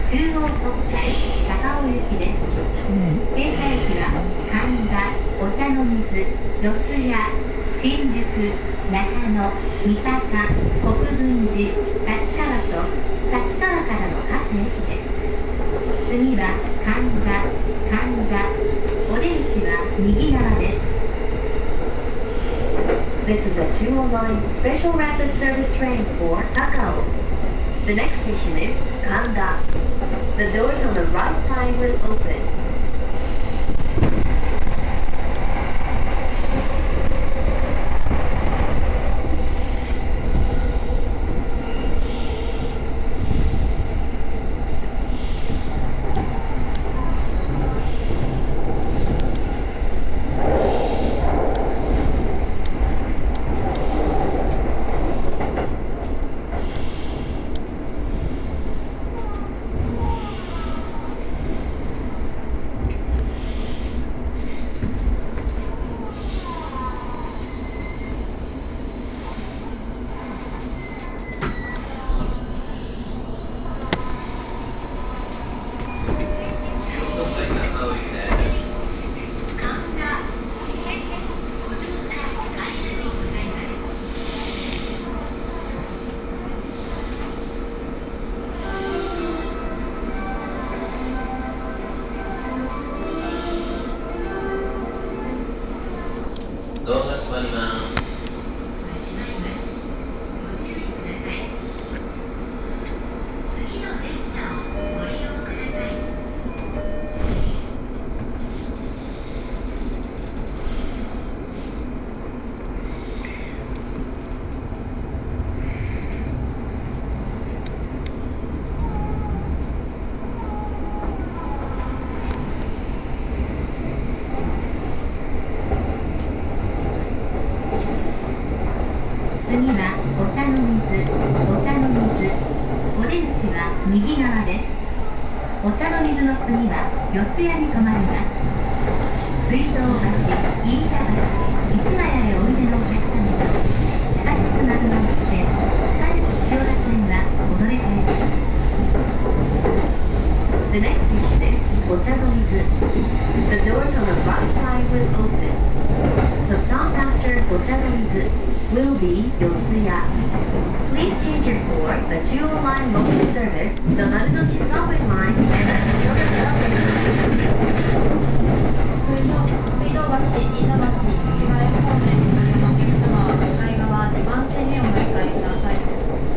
中央国際高尾行きです。停車駅は神田、お茶の水、四谷、新宿、中野、三鷹、国分寺、立川と立川からの各駅です。次は神田、お出口は右側です。This is a 209 special rapid service train for Takao. The next station is Kanda. The doors on the right side will open. ドアが閉まります。次の電車をご利用ください。 次はお茶の水、お出口は右側です。お茶の水の次は四谷に停まります。水道橋、飯田橋、市ヶ谷へおいでのお客様と地下鉄などの線、地下鉄千代田線はお乗り換えです。The next station is お茶の水。The doors on the right side will open. The stop after お茶の水will be Yotsuya. Please change your for the Jewel Line local service, the Marunochi subway line, and the Toyota subway line. 水道橋、飯田橋、市ヶ谷方面にお乗りのお客様は向かい側2番線にお乗り換えください。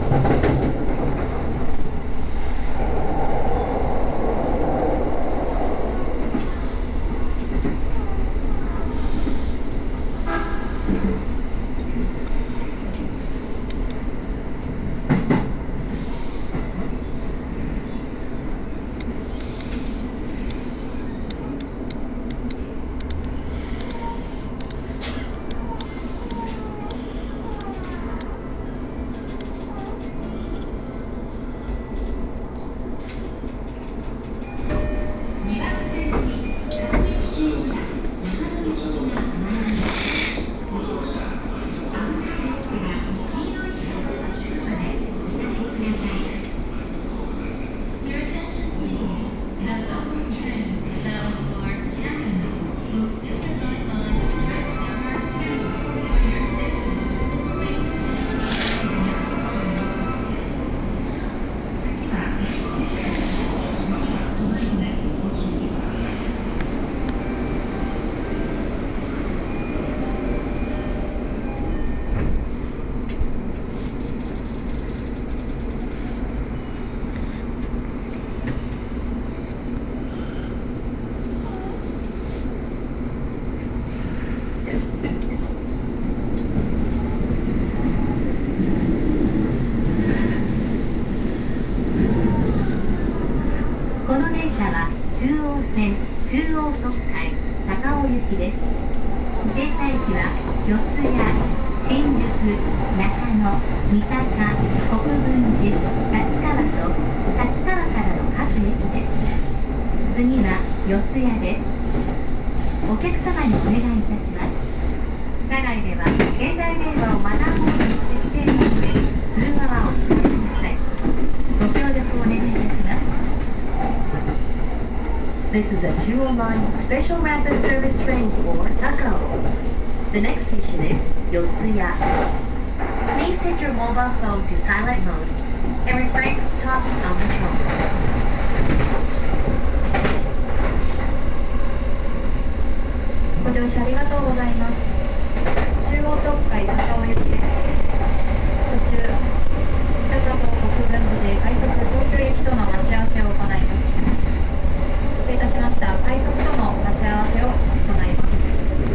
この電車は中央線中央特快高尾行きです。停車駅は四谷、新宿、中野、三鷹、国分寺、立川と立川からの各駅です。次は四谷です。お客様にお願いいたします。車内では携帯電話をマナーモードに設定の上、通話はお控えください。ご協力お願いいたします。 This is a Jewel Line Special Rapid Service train for Takao. The next station is Yotsuya. Please set your mobile phone to silent mode and refrain from talking on the phone. ご乗車ありがとうございます。中央特快高尾行きです。途中、北里国分寺で快速東京行きとの待ち合わせを行います。失礼いたしました。快速との待ち合わせを行います。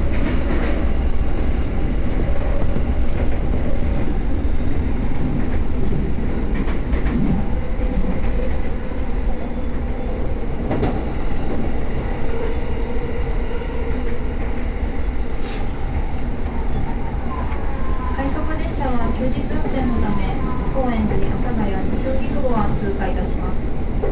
休日運転のため、高円寺、阿佐ヶ谷、西荻窪は通過いたします。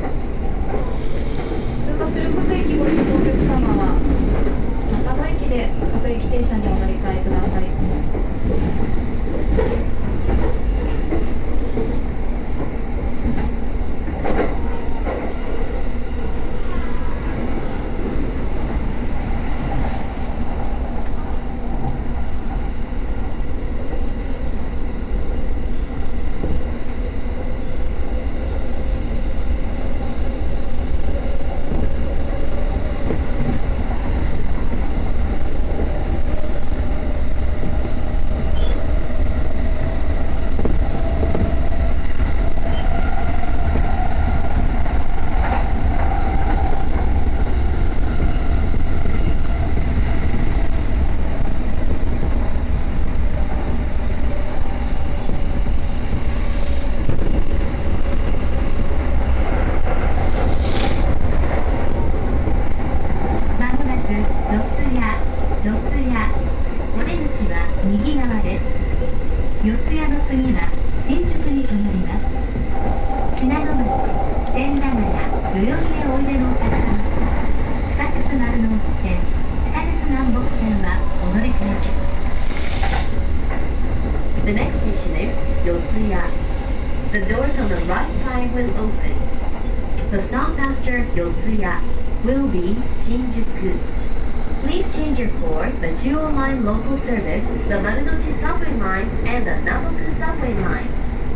通過する各駅ご利用のお客様は、中野駅で各駅停車にお乗り換えください。The next station is Yotsuya. The doors on the right side will open. The stop after Yotsuya will be Shinjuku. Please change your for the Jewel Line local service, the Marunouchi subway line, and the Naboku subway line.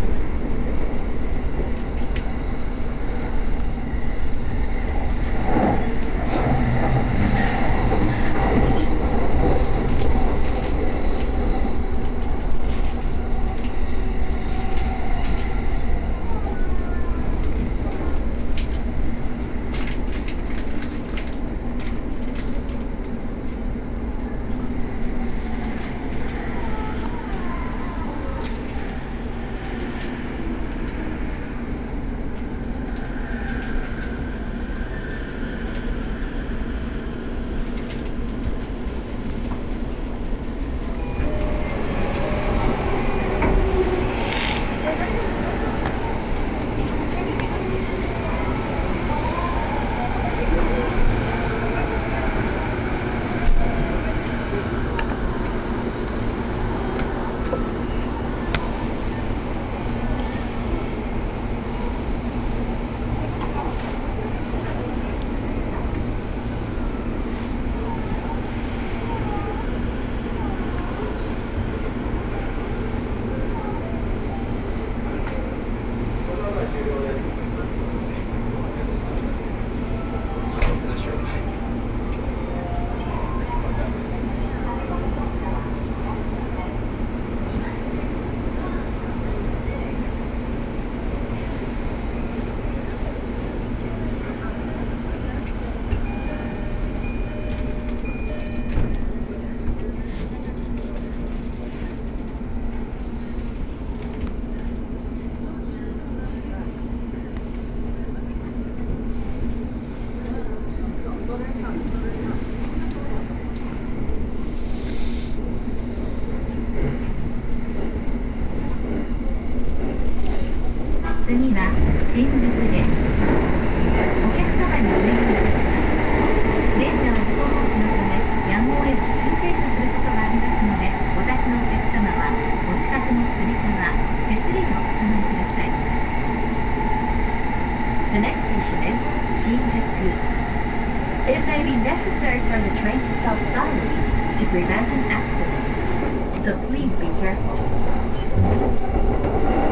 新宿です。お客様にお願いいたします。電車は自動放置のため、やむを得ず急停車することがありますので、お立ちのお客様は、お近くのつり革、手すりをお備えください。The next station is Shinjuku. It may be necessary for the train to stop suddenly to prevent an accident, so please be careful.